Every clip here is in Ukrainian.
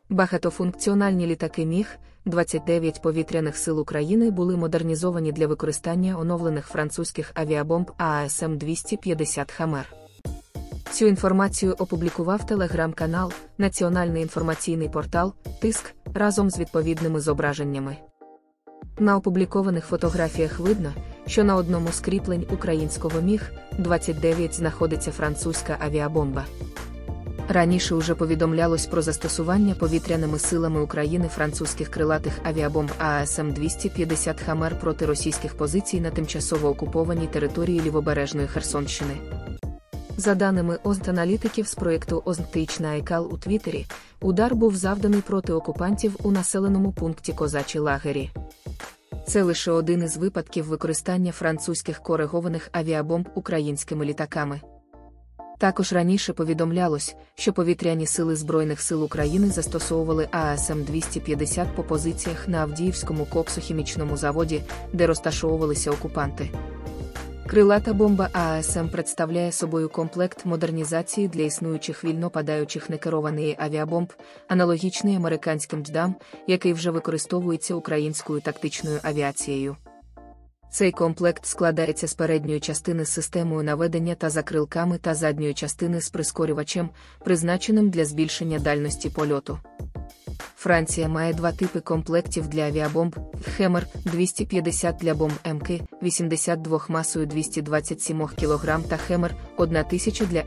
Багатофункціональні літаки МіГ-29 повітряних сил України були модернізовані для використання оновлених французьких авіабомб ААСМ-250 «Хаммер». Цю інформацію опублікував телеграм-канал «Національний інформаційний портал» ТИСК разом з відповідними зображеннями. На опублікованих фотографіях видно, що на одному з кріплень українського МіГ-29 знаходиться французька авіабомба. Раніше уже повідомлялось про застосування повітряними силами України французьких крилатих авіабомб ААСМ-250 «Хаммер» проти російських позицій на тимчасово окупованій території Лівобережної Херсонщини. За даними ОЗТ-аналітиків з проєкту «Озтична Айкал» у Твіттері, удар був завданий проти окупантів у населеному пункті Козачі Лагері. Це лише один із випадків використання французьких коригованих авіабомб українськими літаками. Також раніше повідомлялось, що повітряні сили Збройних сил України застосовували ААСМ-250 по позиціях на Авдіївському коксохімічному заводі, де розташовувалися окупанти. Крилата бомба ААСМ представляє собою комплект модернізації для існуючих вільнопадаючих некерованих авіабомб, аналогічний американським ДДАМ, який вже використовується українською тактичною авіацією. Цей комплект складається з передньої частини з системою наведення та закрилками та задньої частини з прискорювачем, призначеним для збільшення дальності польоту. Франція має два типи комплектів для авіабомб – «Хаммер-250» для бомб МК-82 масою 227 кг та «Хаммер-1000» для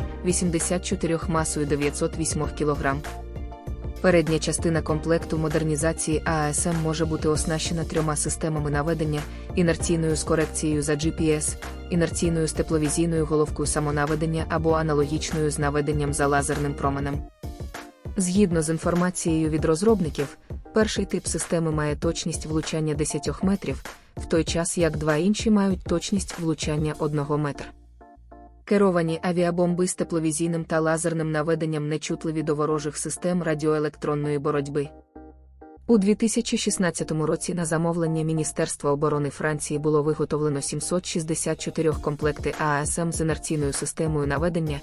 МК-84 масою 908 кг. Передня частина комплекту модернізації ААСМ може бути оснащена трьома системами наведення: інерційною з корекцією за GPS, інерційною з тепловізійною головкою самонаведення або аналогічною з наведенням за лазерним променем. Згідно з інформацією від розробників, перший тип системи має точність влучання 10 метрів, в той час як два інші мають точність влучання 1 метра. Керовані авіабомби з тепловізійним та лазерним наведенням нечутливі до ворожих систем радіоелектронної боротьби. У 2016 році на замовлення Міністерства оборони Франції було виготовлено 764 комплекти ААСМ з інерційною системою наведення,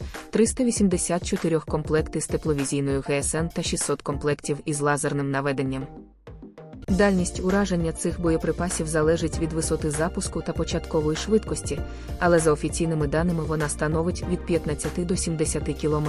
384 комплекти з тепловізійною ГСН та 600 комплектів із лазерним наведенням. Дальність ураження цих боєприпасів залежить від висоти запуску та початкової швидкості, але за офіційними даними вона становить від 15 до 70 км.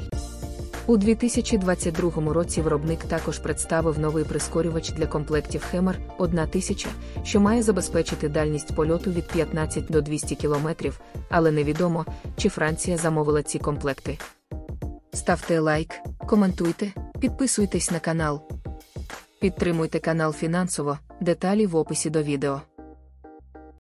У 2022 році виробник також представив новий прискорювач для комплектів «Хаммер-1000», що має забезпечити дальність польоту від 15 до 200 км, але невідомо, чи Франція замовила ці комплекти. Ставте лайк, коментуйте, підписуйтесь на канал. Підтримуйте канал фінансово, деталі в описі до відео.